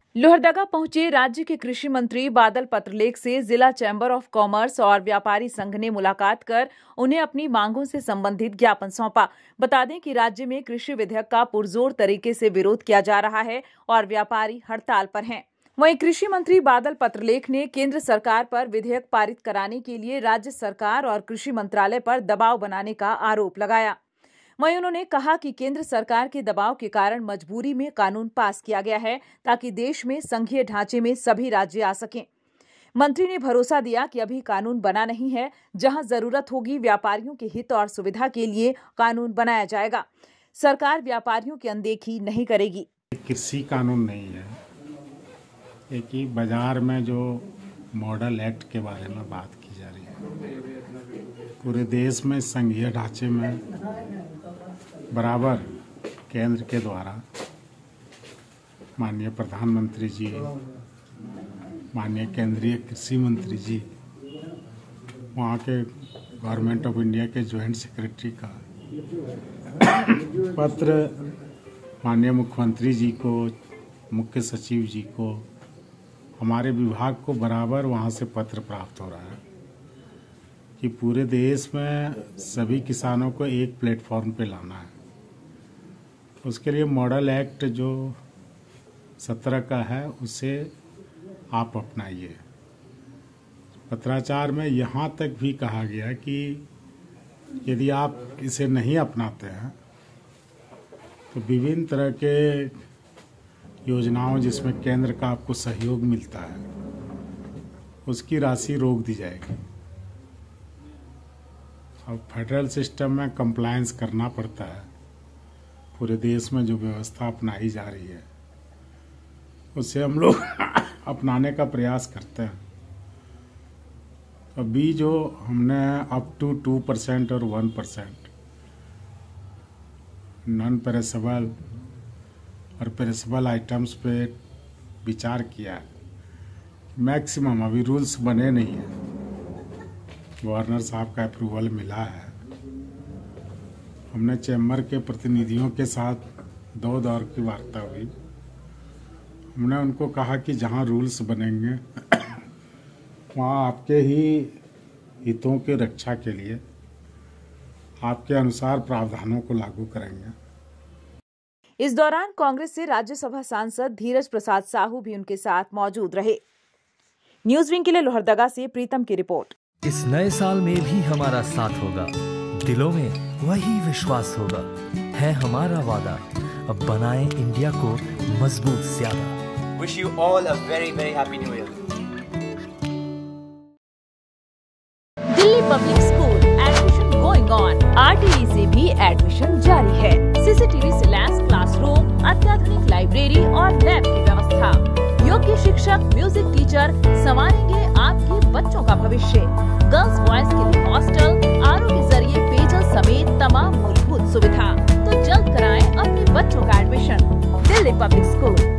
लोहरदगा पहुंचे राज्य के कृषि मंत्री बादल पत्रलेख से जिला चैम्बर ऑफ कॉमर्स और व्यापारी संघ ने मुलाकात कर उन्हें अपनी मांगों से संबंधित ज्ञापन सौंपा। बता दें कि राज्य में कृषि विधेयक का पुरजोर तरीके से विरोध किया जा रहा है और व्यापारी हड़ताल पर हैं। वहीं कृषि मंत्री बादल पत्रलेख ने केंद्र सरकार पर विधेयक पारित कराने के लिए राज्य सरकार और कृषि मंत्रालय पर दबाव बनाने का आरोप लगाया। वहीं उन्होंने कहा कि केंद्र सरकार के दबाव के कारण मजबूरी में कानून पास किया गया है ताकि देश में संघीय ढांचे में सभी राज्य आ सकें। मंत्री ने भरोसा दिया कि अभी कानून बना नहीं है, जहां जरूरत होगी व्यापारियों के हित और सुविधा के लिए कानून बनाया जाएगा। सरकार व्यापारियों की अनदेखी नहीं करेगी। कृषि कानून नहीं है, एक ही बाजार में जो मॉडल एक्ट के बारे में बात की जा रही है। पूरे देश में संघीय ढांचे में बराबर केंद्र के द्वारा माननीय प्रधानमंत्री जी, माननीय केंद्रीय कृषि मंत्री जी, वहाँ के गवर्नमेंट ऑफ इंडिया के जॉइंट सेक्रेटरी का पत्र माननीय मुख्यमंत्री जी को, मुख्य सचिव जी को, हमारे विभाग को बराबर वहाँ से पत्र प्राप्त हो रहा है कि पूरे देश में सभी किसानों को एक प्लेटफॉर्म पे लाना है। उसके लिए मॉडल एक्ट जो 17 का है उसे आप अपनाइए। पत्राचार में यहाँ तक भी कहा गया कि यदि आप इसे नहीं अपनाते हैं तो विभिन्न तरह के योजनाओं जिसमें केंद्र का आपको सहयोग मिलता है उसकी राशि रोक दी जाएगी। अब फेडरल सिस्टम में कंप्लायंस करना पड़ता है। पूरे देश में जो व्यवस्था अपनाई जा रही है उसे हम लोग अपनाने का प्रयास करते हैं। अभी जो हमने अप टू 2% और 1% नॉन पेरिसेबल और पेरिसेबल आइटम्स पे विचार किया है। मैक्सिमम अभी रूल्स बने नहीं हैं, गवर्नर साहब का अप्रूवल मिला है। हमने चैम्बर के प्रतिनिधियों के साथ 2 दौर की वार्ता हुई। हमने उनको कहा कि जहां रूल्स बनेंगे वहां आपके ही हितों की रक्षा के लिए आपके अनुसार प्रावधानों को लागू करेंगे। इस दौरान कांग्रेस से राज्यसभा सांसद धीरज प्रसाद साहू भी उनके साथ मौजूद रहे। न्यूज विंग के लिए लोहरदगा से प्रीतम की रिपोर्ट। इस नए साल में भी हमारा साथ होगा, दिलों में वही विश्वास होगा, है हमारा वादा, अब बनाएं इंडिया को मजबूत ज्यादा। Wish you all a very very happy new year. Delhi public school admission going on. RTE से भी एडमिशन जारी है। CCTV से लैस क्लासरूम, अत्याधुनिक लाइब्रेरी और लैब की व्यवस्था। योग्य शिक्षक, म्यूजिक टीचर संवारेंगे आपके बच्चों का भविष्य। गर्ल्स बॉयज के लिए हॉस्टल, RO के जरिए पेयजल समेत तमाम मूलभूत सुविधा। तो जल्द कराएं अपने बच्चों का एडमिशन। Delhi public school.